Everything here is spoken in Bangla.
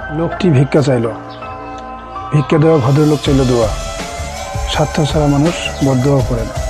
লোকটি ভিক্ষা চাইল। ভিক্ষা দেওয়া ভদ্রলোক চাইল দোয়া। স্বার্থ ছাড়া মানুষ বদদোয়া করে না।